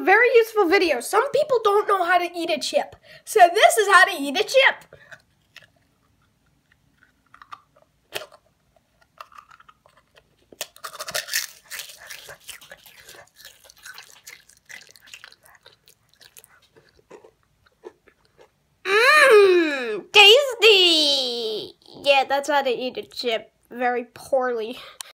very useful video. Some people don't know how to eat a chip. So this is how to eat a chip. Tasty! Yeah, that's how to eat a chip. Very poorly.